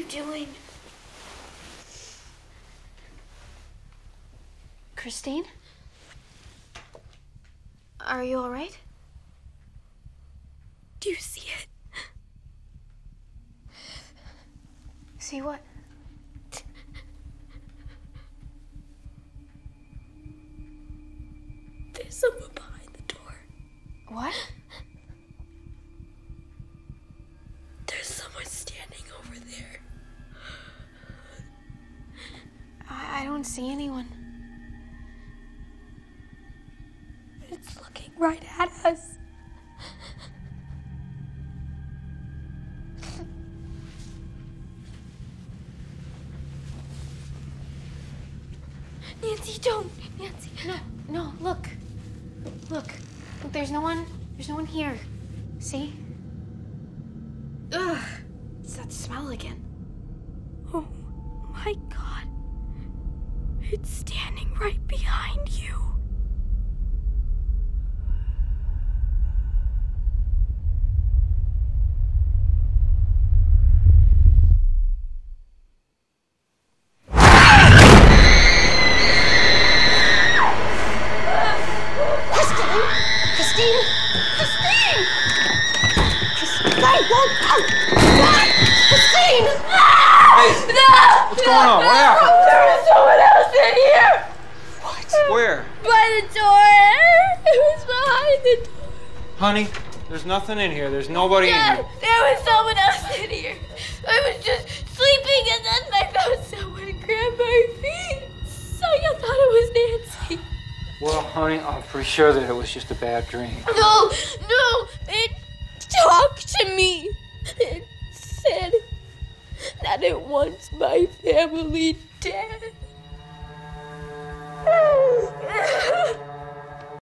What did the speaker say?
doing? Christine? Are you all right? Do you see it? See what? There's someone behind the door. What? There's someone standing over there. I don't see anyone. It's looking right at us. Nancy, don't. Nancy. No, look. Look, there's no one here. See? Ugh, it's that smell again. Oh my God. It's standing right behind you. What's going on? What happened? There was someone else in here! What? Where? By the door! It was behind the door. Honey, there's nothing in here. There's nobody in here. There was someone else in here. I was just sleeping and then I felt someone grab my feet. So I thought it was Nancy. Well, honey, I'm pretty sure that it was just a bad dream. No, it talked to me. It said that it wants my family dead.